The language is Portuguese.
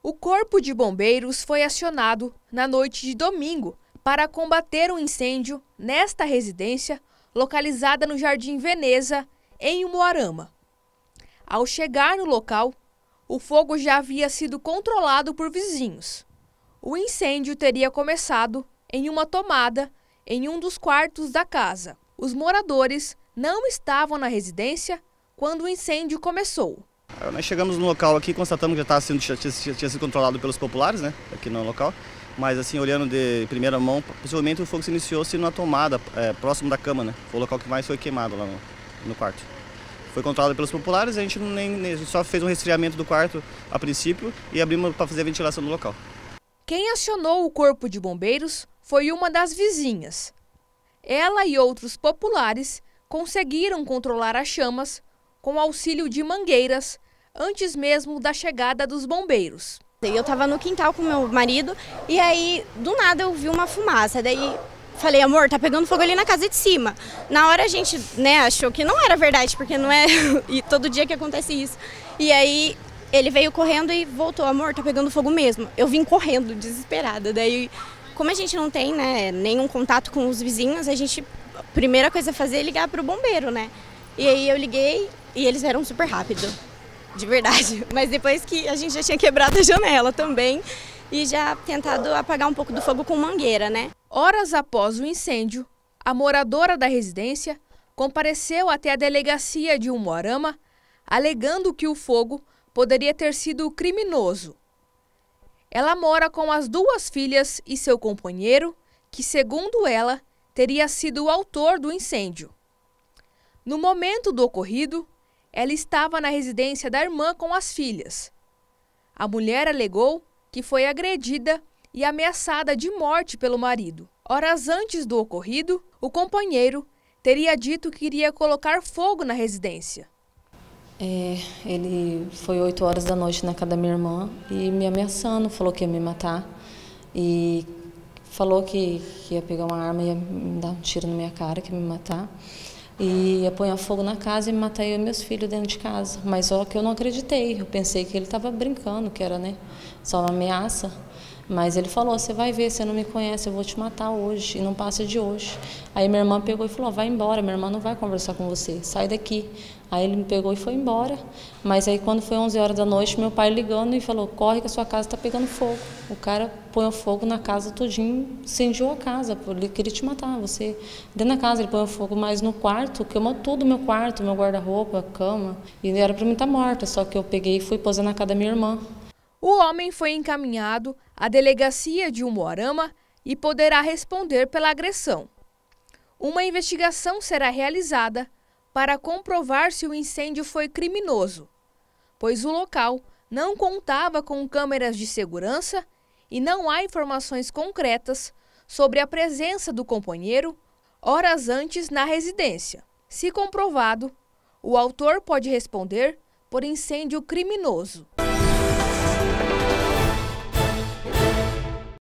O Corpo de Bombeiros foi acionado na noite de domingo para combater um incêndio nesta residência localizada no Jardim Veneza, em Umuarama. Ao chegar no local, o fogo já havia sido controlado por vizinhos. O incêndio teria começado em uma tomada em um dos quartos da casa. Os moradores não estavam na residência quando o incêndio começou. Nós chegamos no local aqui, constatamos que já tinha sido controlado pelos populares, né, aqui no local. Mas assim, olhando de primeira mão, possivelmente o fogo se iniciou-se numa tomada próximo da cama, né? Foi o local que mais foi queimado lá no quarto. Foi controlado pelos populares, a gente só fez um resfriamento do quarto a princípio e abrimos para fazer a ventilação do local. Quem acionou o Corpo de Bombeiros foi uma das vizinhas. Ela e outros populares conseguiram controlar as chamas com auxílio de mangueiras antes mesmo da chegada dos bombeiros. Eu estava no quintal com meu marido e aí do nada eu vi uma fumaça, daí falei, amor, tá pegando fogo ali na casa de cima. Na hora a gente, achou que não era verdade, porque não é e todo dia que acontece isso. E aí ele veio correndo e voltou, amor, tá pegando fogo mesmo. Eu vim correndo, desesperada. Daí, como a gente não tem, nenhum contato com os vizinhos, a primeira coisa a fazer é ligar pro bombeiro, né? E aí eu liguei e eles eram super rápido. De verdade, mas depois que a gente já tinha quebrado a janela também e já tentado apagar um pouco do fogo com mangueira, né? Horas após o incêndio, a moradora da residência compareceu até a delegacia de Umuarama, alegando que o fogo poderia ter sido criminoso. Ela mora com as duas filhas e seu companheiro, que, segundo ela, teria sido o autor do incêndio. No momento do ocorrido, ela estava na residência da irmã com as filhas. A mulher alegou que foi agredida e ameaçada de morte pelo marido. Horas antes do ocorrido, o companheiro teria dito que iria colocar fogo na residência. Ele foi 8 horas da noite na casa da minha irmã e me ameaçando, falou que ia me matar e falou que ia pegar uma arma e ia me dar um tiro na minha cara, que ia me matar. E ia pôr fogo na casa e matar eu e meus filhos dentro de casa. Mas só que eu não acreditei, eu pensei que ele estava brincando, que era só uma ameaça. Mas ele falou, você vai ver, você não me conhece, eu vou te matar hoje, e não passa de hoje. Aí minha irmã pegou e falou, vai embora, minha irmã não vai conversar com você, sai daqui. Aí ele me pegou e foi embora. Mas aí quando foi 11 horas da noite, meu pai ligando e falou, corre que a sua casa está pegando fogo. O cara põe fogo na casa todinho, incendiou a casa, ele queria te matar. Você, dentro da casa ele põe fogo, mas no quarto, queimou tudo meu quarto, meu guarda-roupa, a cama. E era para mim estar morta, só que eu peguei e fui posar na casa da minha irmã. O homem foi encaminhado à delegacia de Umuarama e poderá responder pela agressão. Uma investigação será realizada para comprovar se o incêndio foi criminoso, pois o local não contava com câmeras de segurança e não há informações concretas sobre a presença do companheiro horas antes na residência. Se comprovado, o autor pode responder por incêndio criminoso.